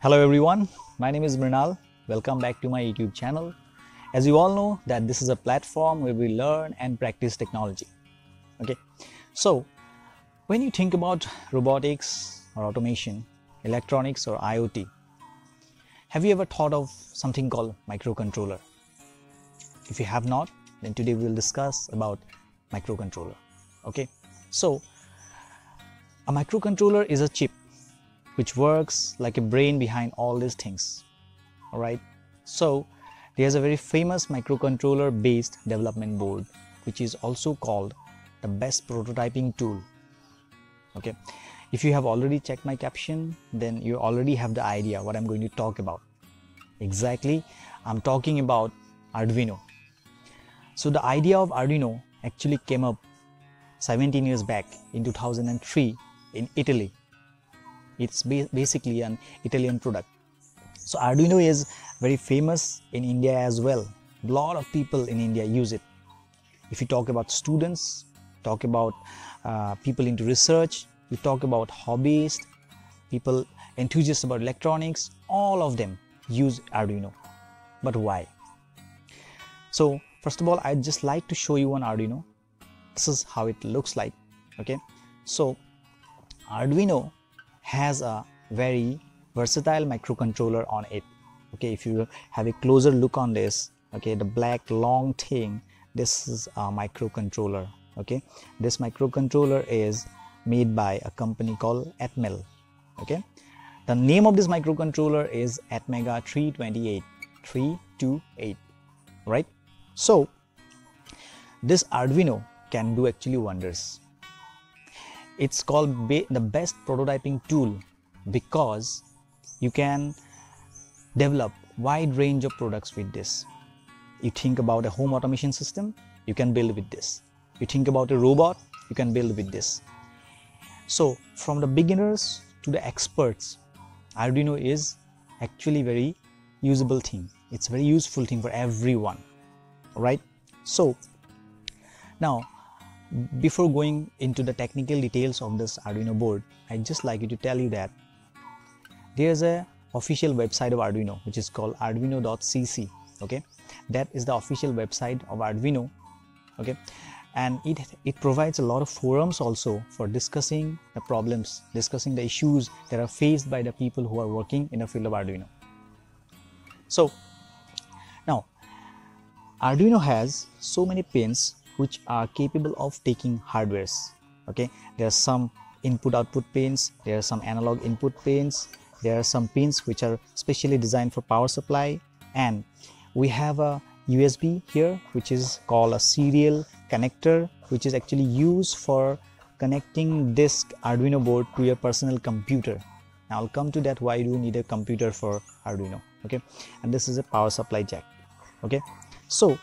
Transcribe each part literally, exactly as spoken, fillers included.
Hello everyone, my name is Mrinal. Welcome back to my YouTube channel. As you all know that this is a platform where we learn and practice technology. Okay, so when you think about robotics or automation, electronics or IoT, have you ever thought of something called microcontroller? If you have not, then today we will discuss about microcontroller. Okay, so a microcontroller is a chip which works like a brain behind all these things. All right, so there's a very famous microcontroller based development board which is also called the best prototyping tool. Okay, if you have already checked my caption, then you already have the idea what I'm going to talk about. Exactly, I'm talking about Arduino. So the idea of Arduino actually came up seventeen years back in two thousand three in Italy. It's basically an Italian product. So Arduino is very famous in India as well. A lot of people in India use it. If you talk about students, talk about uh, people into research, you talk about hobbyists, people enthusiasts about electronics, all of them use Arduino. But why? So first of all, I'd just like to show you one Arduino. This is how it looks like. Okay, so Arduino has a very versatile microcontroller on it. Okay, if you have a closer look on this, okay, the black long thing, this is a microcontroller. Okay, this microcontroller is made by a company called Atmel. Okay, the name of this microcontroller is Atmega three twenty-eight, three twenty-eight, right? So this Arduino can do actually wonders. It's called be the best prototyping tool because you can develop wide range of products with this. You think about a home automation system, you can build with this. You think about a robot, you can build with this. So from the beginners to the experts, Arduino is actually very usable thing. It's very useful thing for everyone, right? So now, before going into the technical details of this Arduino board, I'd just like you to tell you that there's a official website of Arduino which is called arduino dot c c. Okay, that is the official website of Arduino. Okay, and it it provides a lot of forums also for discussing the problems, discussing the issues that are faced by the people who are working in the field of Arduino. So now Arduino has so many pins which are capable of taking hardwares. Okay, there are some input output pins, there are some analog input pins, there are some pins which are specially designed for power supply, and we have a U S B here which is called a serial connector, which is actually used for connecting this Arduino board to your personal computer. Now I'll come to that why do you need a computer for Arduino. Okay, and this is a power supply jack. Okay, so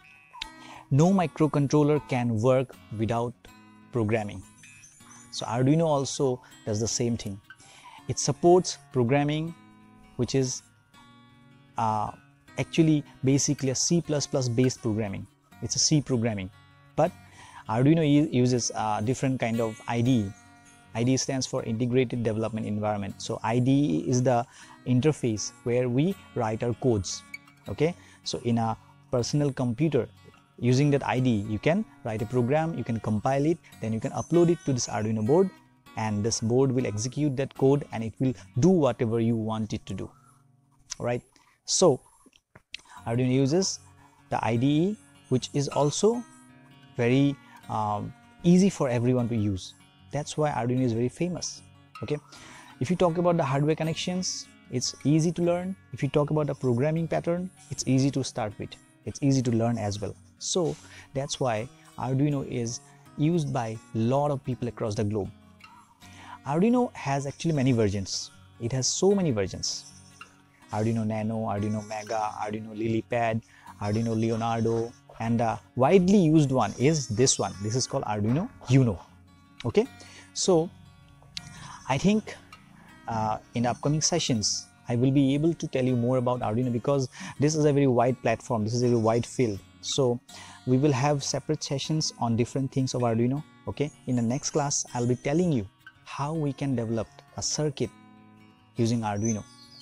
no microcontroller can work without programming. So Arduino also does the same thing. It supports programming which is uh, actually basically a C plus plus based programming. It's a C programming, but Arduino uses a different kind of I D E. I D E stands for Integrated Development Environment. So I D E is the interface where we write our codes. Okay, so in a personal computer, using that I D E, you can write a program, you can compile it, then you can upload it to this Arduino board, and this board will execute that code and it will do whatever you want it to do. Alright, so Arduino uses the I D E, which is also very um, easy for everyone to use. That's why Arduino is very famous. Okay, if you talk about the hardware connections, it's easy to learn. If you talk about the programming pattern, it's easy to start with. It's easy to learn as well. So that's why Arduino is used by a lot of people across the globe. Arduino has actually many versions. It has so many versions. Arduino Nano, Arduino Mega, Arduino LilyPad, Arduino Leonardo, and the widely used one is this one. This is called Arduino Uno. Okay, so I think uh, in the upcoming sessions I will be able to tell you more about Arduino because this is a very wide platform. This is a very wide field. So we will have separate sessions on different things of Arduino. Okay, in the next class I'll be telling you how we can develop a circuit using Arduino.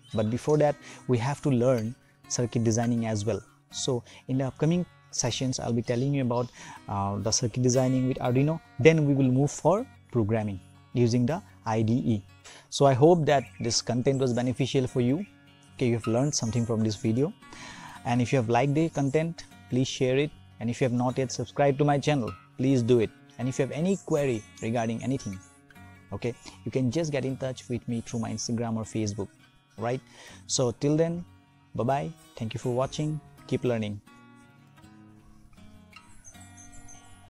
But before that, we have to learn circuit designing as well. So in the upcoming sessions, I'll be telling you about uh, the circuit designing with Arduino. Then we will move for programming using the I D E. So I hope that this content was beneficial for you. Okay, you have learned something from this video, and if you have liked the content, please share it. And if you have not yet subscribed to my channel, please do it. And if you have any query regarding anything, okay, you can just get in touch with me through my Instagram or Facebook, right? So till then, bye bye. Thank you for watching. Keep learning.